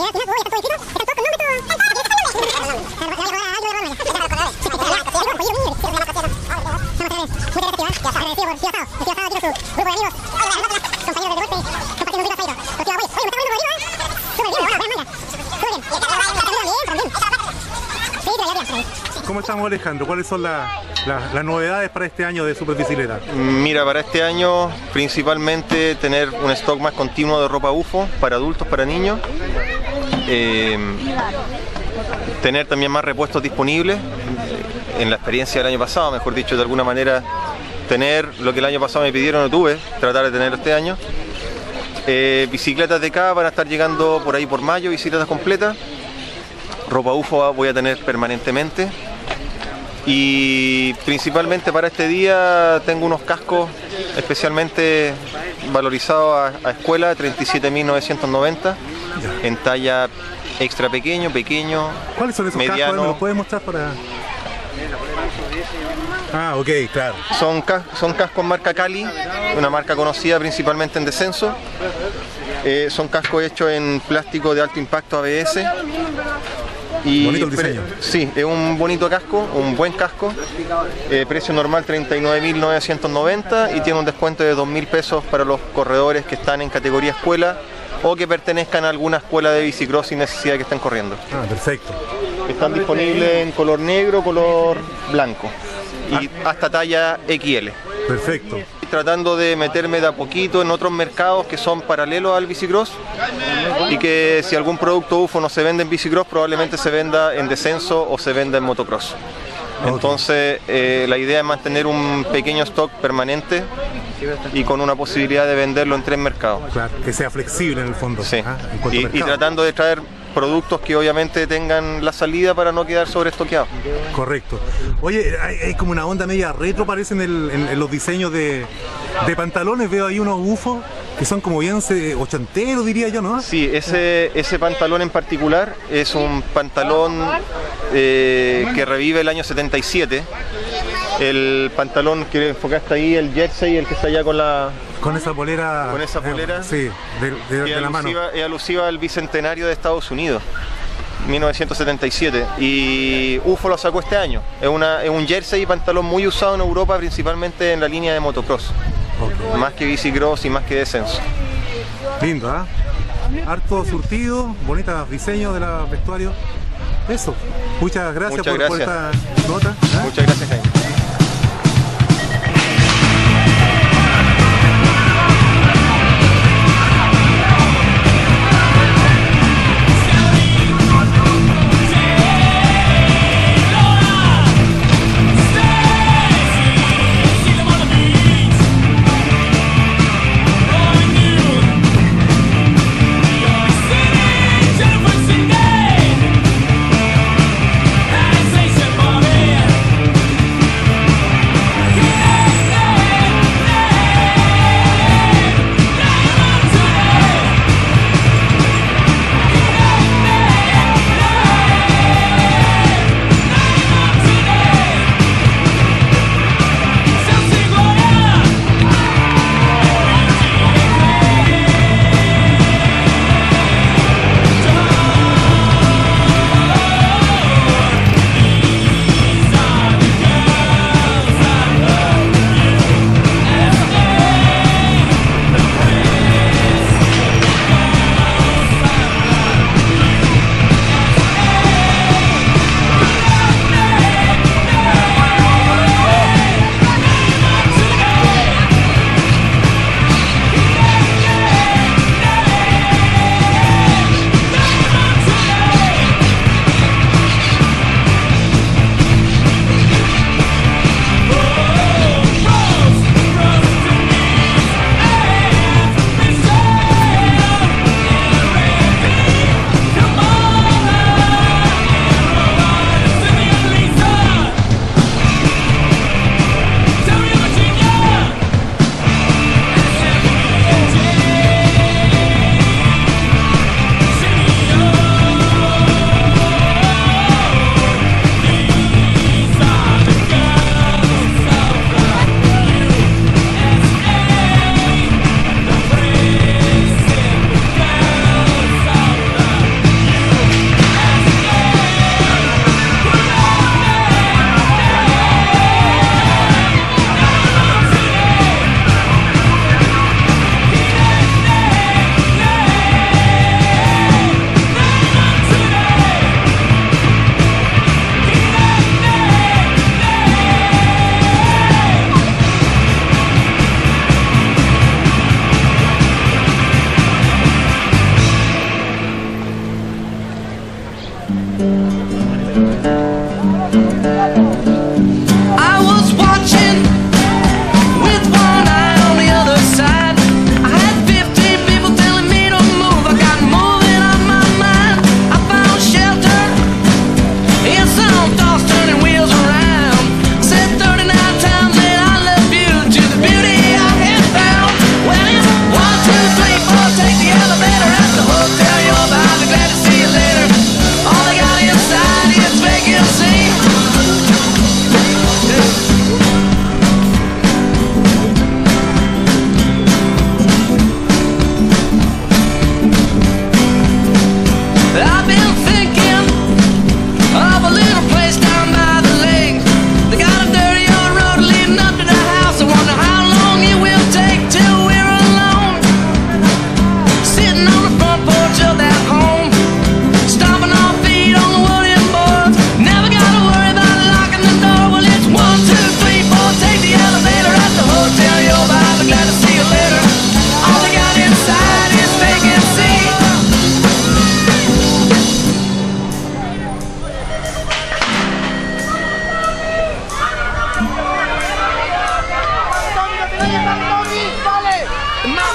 ¿Cómo estamos, Alejandro? ¿Cuáles son las novedades para este año de Superbicicleta? Mira, para este año principalmente tener un stock más continuo de ropa UFO para adultos, para niños. Tener también más repuestos disponibles. En la experiencia del año pasado, mejor dicho, de alguna manera tener lo que el año pasado me pidieron, no tuve, tratar de tenerlo este año. Bicicletas de K van a estar llegando por ahí por mayo, bicicletas completas. Ropa UFO voy a tener permanentemente. Y principalmente para este día tengo unos cascos especialmente valorizados a escuela, 37.990, en talla extra pequeño, ¿Cuáles son esos mediano. cascos? ¿Me los puedes mostrar para...? Ah, ok, claro. Son cascos marca Cali, una marca conocida principalmente en descenso. Son cascos hechos en plástico de alto impacto ABS. Y bonito el diseño. Sí, es un bonito casco, un buen casco. Precio normal 39.990 y tiene un descuento de 2.000 pesos para los corredores que están en categoría escuela o que pertenezcan a alguna escuela de bicicross sin necesidad de que estén corriendo. Ah, perfecto. Están disponibles en color negro, color blanco y hasta talla XL. Perfecto. Tratando de meterme de a poquito en otros mercados que son paralelos al bicicross y que si algún producto UFO no se vende en bicicross probablemente se venda en descenso o se venda en motocross. Entonces la idea es mantener un pequeño stock permanente y con una posibilidad de venderlo en 3 mercados. Claro, que sea flexible en el fondo. Sí. Y tratando de traer productos que obviamente tengan la salida para no quedar sobreestoqueados. Correcto. Oye, hay como una onda media retro, parece en los diseños de pantalones. Veo ahí unos UFO que son como bien ochenteros, diría yo, ¿no? Sí, ese pantalón en particular es un pantalón que revive el año 77. El pantalón que enfocaste ahí, el jersey, el que está allá con esa polera. Con esa polera. Sí, de la mano. Es alusiva al bicentenario de Estados Unidos, 1977. Y UFO lo sacó este año. Es un jersey y pantalón muy usado en Europa, principalmente en la línea de motocross. Okay. Más que bicicross y más que descenso. Lindo, ¿ah? Harto surtido, bonitos diseños de los vestuarios. Eso. Muchas gracias, por esta nota. Muchas gracias, Jaime.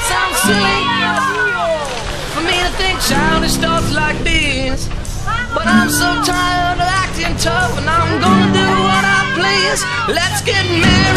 sounds silly for me to think childish thoughts like this, but I'm so tired of acting tough, and I'm gonna do what I please. Let's get married.